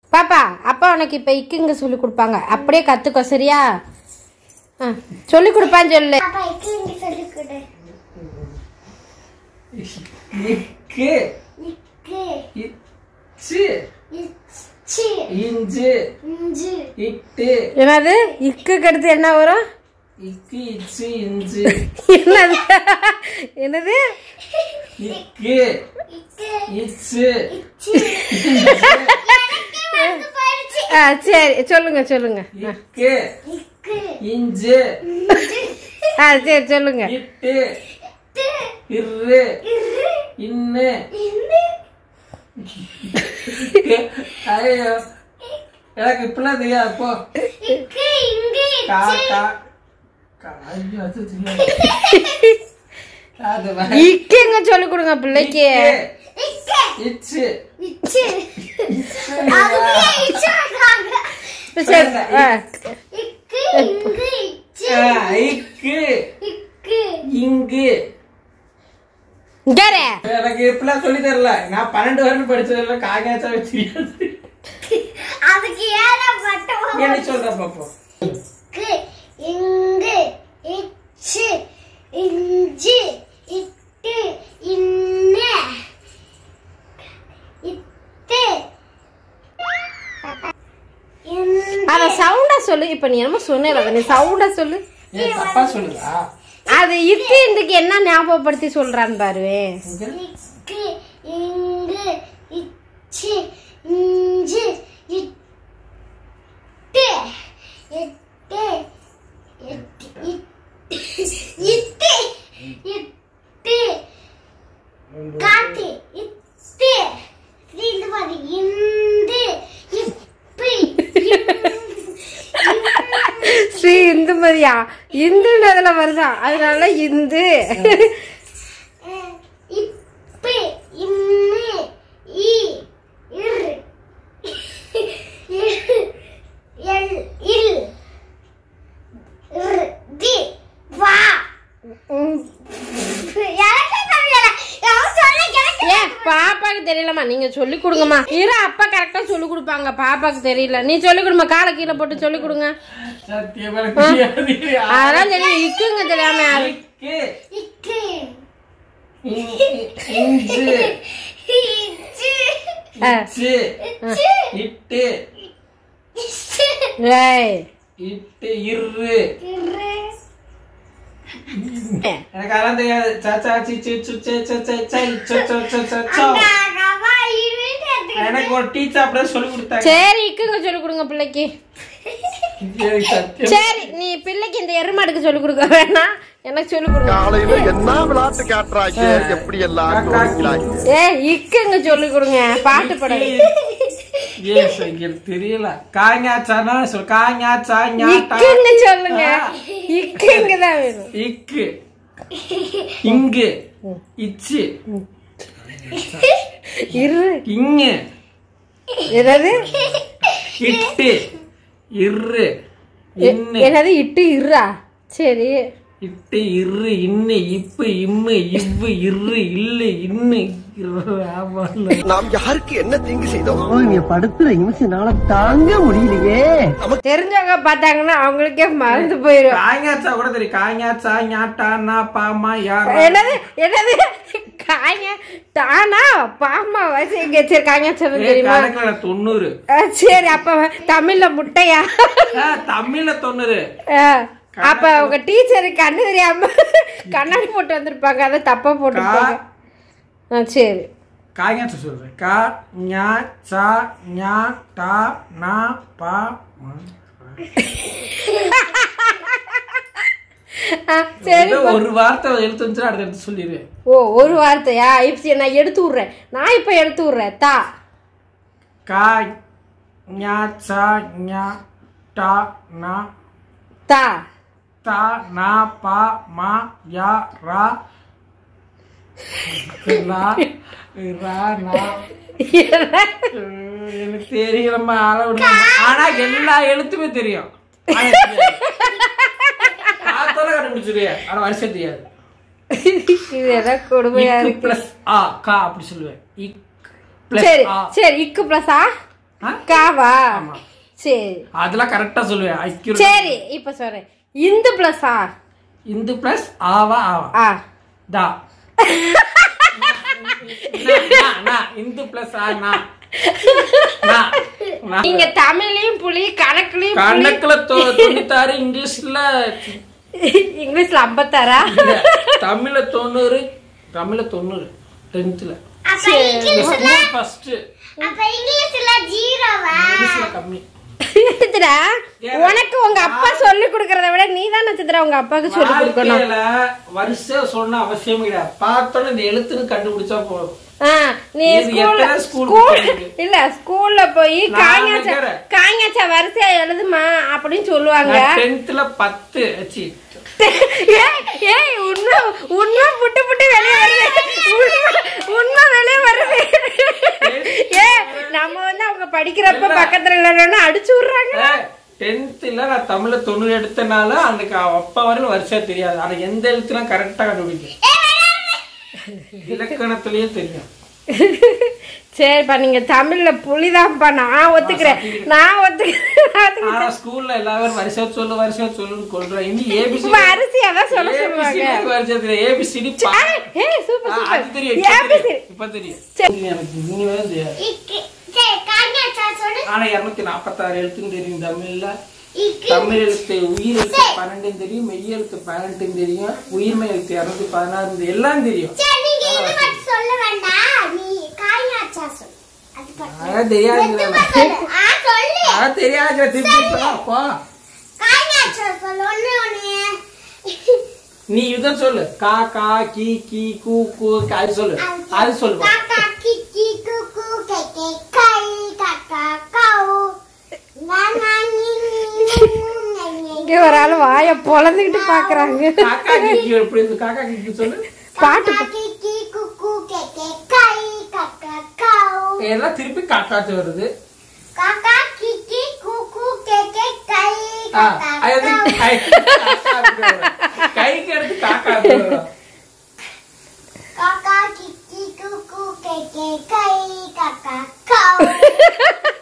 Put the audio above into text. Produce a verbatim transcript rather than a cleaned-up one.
பாப்பா அப்பா உனக்கு இப்ப இக்குங்க சொல்லி கொடுப்பாங்க, அப்படியே கத்துக்கோ சரியா? சொல்லி கொடுப்பான்னு சொல்லு. என்னது இக்கு கடுத்து என்ன வரும்? என்னது என்னது சரி சொல்லுங்க சொல்லுங்க. சரி சொல்லுங்க. எனக்கு இப்பெல்லாம் தெரியாது. போ இக்குங்க சொல்லி கொடுங்க பிள்ளைக்கு. எனக்கு இப்பெல்லாம் சொல்லி தரல. நான் பன்னெண்டு வருஷம் படிச்சதுல காக்காச்சா தெரியாது. என்ன சொல்ற பாப்போம்? அத சவுண்டா சொல்லு. இப்ப நீ என்னமோ சொன்ன, நீ சவுண்டா சொல்லு. தப்பா சொல்லுதா? அது இக்கு இந்துக்கு என்ன ஞாபகப்படுத்தி சொல்றான்னு பாருவே. ஸ்ரீ இந்துமதியா? இந்துன்றதுல வருதா, அதனால இந்து. பாப்பாக்கு தெரியலமா, நீங்க சொல்லி கொடுங்கம்மா. இரு அப்பா கரெக்டா சொல்லி கொடுப்பாங்க. பாப்பாக்கு தெரியல, நீ சொல்லி கொடுமா. காலை கீழே போட்டு சொல்லி கொடுங்க. அதெல்லாம் தெரியும். இக்குங்க தெரியாம யாரு? எனக்கு அதெல்லாம் தெரியாது. எனக்கு ஒரு டீச்சர் அப்படியே சொல்லி கொடுத்தாங்க. சரி இக்குங்க சொல்லி கொடுங்க பிள்ளைக்கு. சரி நீ பிள்ளைக்கு இந்த எருமாடுக்கு சொல்லி கொடுக்க வேணாம், எனக்கு சொல்லி கொடுங்க. காலையில என்ன விளையாட்டு காட்டுறாங்க, எப்படி எல்லாம் ஏ இக்குங்க சொல்லி கொடுங்க. பாட்டு பாடு. தெரியல. காஞாச்சானா சொல். காஞாச்சா இக்குங்க சொல்லுங்க. இக்குங்க தான் வேணும். இக்கு இங்கு இச்சு இரு இங்கு என்னது இட்டு இரு என்னது இட்டு இருறா? சரி இட்டு இரு இன்னு இப்பு இம்மு இவ்வு இரு இல்லு இன்னு. நாம் யாருக்கு என்ன தீங்கு செய்தோம்? நீங்க படுத்துற நிமிஷம்னால தாங்க முடியலையே. தெரிஞ்சவங்க பார்த்தாங்கன்னா அவங்களுக்கே மறந்து போயிடும். காஞாச்சா கூட தெரியும். காஞாச்சா ஞாட்டானா பாமா யார்? என்னது என்னது காஞா தானா பாமா வயசு எங்க? சரி காஞாச்சா தெரியுமா? தொண்ணூறு. சரி அப்ப தமிழ்ல முட்டையா? தமிழ்ல தொண்ணூறு. அப்ப உங்க டீச்சருக்கு கண்ணு தெரியாம கண்ணாடி போட்டு வந்திருப்பாங்க, அதை தப்பா போட்டுருப்பாங்க. சரி காஞாச்சா சொல்றேன். கா ஞா சா ஞா டா நா பா மா. சரி ஒரு வார்த்தை எழுத்து வந்துச்சுன்னா அடுத்த எடுத்து சொல்லிடுவேன். ஓ ஒரு வார்த்தையா? இப்ப நான் எடுத்து விடுறேன். நான் இப்ப எடுத்து விடுறேன். தா கா ஞா சா ஞா டா நா தா தா நா பா மா யா ரா ரா ரா நா. எனக்கு தெரியலம்மா. ஆனா எல்லா எழுத்துமே தெரியும். காத்தோட கண்டுபிடிச்சிருவியா? ஆனா வருஷம் தெரியாது. இது என்ன கொடுமையா இருக்கு. பிளஸ் ஆ கா அப்படி சொல்லுவேன். இக் பிளஸ் சரி ஆ. சரி இக்கு பிளஸ் ஆ காவா சரி அதெல்லாம் கரெக்டா சொல்லுவேன் accurate. சரி இப்ப சொல்றேன் இந்து பிளஸ் ஆ இந்து பிளஸ் ஆவா ஆவா ஆ தா நா நா இந்து பிளஸ் ஆ நா நா நா. நீங்க தமிழ்லயும் புலி கணக்குலயும் புலி கணக்குல தொ- தொண்ணூத்தாறு இங்கிலீஷ்ல இங்கிலீஷ்ல ஐம்பத்தாறா இல்ல, தமிழ்ல தொண்ணூறு தமிழ்ல தொண்ணூறு டென்த்ல ஃபர்ஸ்ட் இங்கிலீஷ்ல கம்மி. நட்சத்திரா உனக்கு உங்க அப்பா சொல்லி கொடுக்கறத விட நீ தான் நட்சத்திரா உங்க அப்பாவுக்கு சொல்லி கொடுக்கணும். வாழ்க்கையில வருஷம் சொன்ன அவசியம் கிடையாது. பார்த்தோன்னு இந்த எழுத்துன்னு கண்டுபிடிச்சா போதும். ஆ, நீ இது ஸ்கூல்ல எத்தனை ஸ்கூல் ஸ்கூல் போயிருக்கு? இல்ல ஸ்கூல்ல போய் நான் காய்ஞாச்சா நினைக்கிறேன். காய்ஞாச்சா வரிசையா எழுதுமா அப்படின்னு சொல்லுவாங்க. நான் டென்த்ல பத்து சி ஏய் ஏய் உண்மை உண்மை புட்டு புட்டு வெளிய வருது. உண்மை உண்மை வெளிய வருது. ஏ நம்ம வந்து அவங்க படிக்கிறப்ப பக்கத்துல இல்லன்னா அடிச்சு விடுறாங்க. டென்த்ல நான் தமிழ்ல தொண்ணூறு எடுத்தனால அன்னைக்கு அப்பா வரையில வரிசையா தெரியாது. ஆனா எந்த எழுத்துலாம் கரெக்டா கண்டுபிடிக்கும். இலக்கணத்திலேயே தெரியும். சரிப்பா நீங்க தமிழ்ல புலிதான்ப்பா நான் ஒத்துக்கிறேன் நான் ஒத்துக்கிறேன். ஆனா ஸ்கூல்ல எல்லாரும் வரிசையா சொல்லு வரிசையா சொல்லுன்னு கொள்றேன். இனி ஏபிசி வரிசையாதான் சொல்ல சொல்லுவாங்க. வரிசையா தெரியும். ஏபிசிடி ஏய் சூப்பர் அது சூப்பர் தெரியும். இப்ப ஏபிசி தெரியும். இப்ப தெரியும். எனக்கு இனி வேற தெரியாது. ஆனா இருநூத்தி நாப்பத்தாறு எழுத்துன்னு தெரியும் தமிழ்ல. தமிழ் எழுத்து உயிர் எழுத்து பன்னெண்டு தெரியும், மெய் எழுத்து பதினெட்டு தெரியும், உயிர்மை எழுத்து இருநூத்தி பதினாறு எல்லாம் தெரியும். அதான் தெரியாது தெரியாது திருப்பி நீ இதான் சொல்லு. கா கா கி கி கூ கூ அது சொல்லு. அது சொல்லுவா இங்க ஒரு ஆளு வாய பொழந்துகிட்டு பாக்குறாங்க. காக்கா கிக்கி எப்படி இருக்கு? காக்கா கிக்கி சொல்லு. பாட்டு எல்லாம் திருப்பி காக்காச்சு வருது. கைக்கு எடுத்து காக்கா வரும். Kaka kiki kuku keke kai kaka kau.